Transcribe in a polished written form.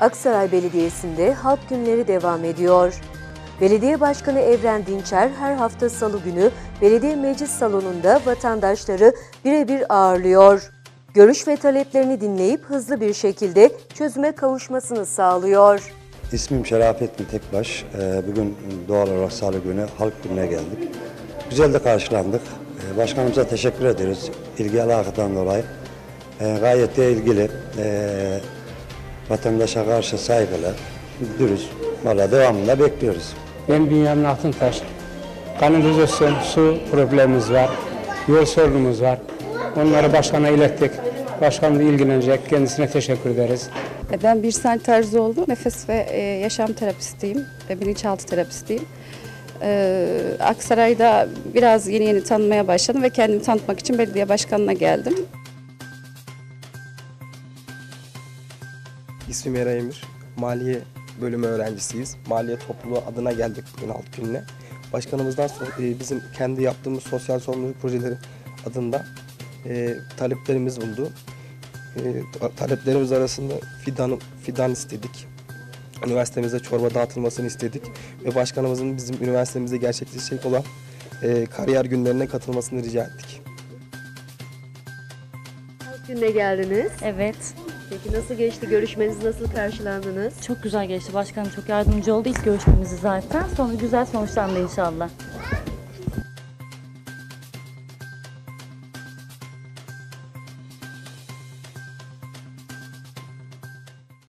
Aksaray Belediyesi'nde Halk Günleri devam ediyor. Belediye Başkanı Evren Dinçer her hafta Salı günü Belediye Meclis Salonu'nda vatandaşları birebir ağırlıyor. Görüş ve taleplerini dinleyip hızlı bir şekilde çözüme kavuşmasını sağlıyor. İsmim Şerafettin Tekbaş. Bugün doğal olarak Salı günü Halk Günü'ne geldik. Güzel de karşılandık. Başkanımıza teşekkür ederiz ilgi alakadan dolayı. Gayet de ilgili. Vatandaşa karşı saygılı, dürüst. Valla devamında bekliyoruz. Ben Bünyamin Altıntaş. Kanalizasyon, su problemimiz var. Yol sorunumuz var. Onları başkana ilettik. Başkan da ilgilenecek. Kendisine teşekkür ederiz. Ben Birsen Terzioğlu, nefes ve yaşam terapistiyim, bilinçaltı terapistiyim. Aksaray'da biraz yeni tanımaya başladım ve kendimi tanıtmak için belediye başkanına geldim. İsmim Eray Emir, Maliye bölümü öğrencisiyiz. Maliye topluluğu adına geldik bugün Halk Günü'ne. Başkanımızdan sonra bizim kendi yaptığımız sosyal sorumluluk projeleri adında taleplerimiz bulundu. Taleplerimiz arasında fidan istedik. Üniversitemize çorba dağıtılmasını istedik. Ve başkanımızın bizim üniversitemizde gerçekleşecek olan kariyer günlerine katılmasını rica ettik. Halk Günü'ne geldiniz. Evet. Peki nasıl geçti? Görüşmeniz nasıl karşılandınız? Çok güzel geçti. Başkanım çok yardımcı oldu ilk görüşmemizi zaten. Sonra güzel sonuçlandı inşallah.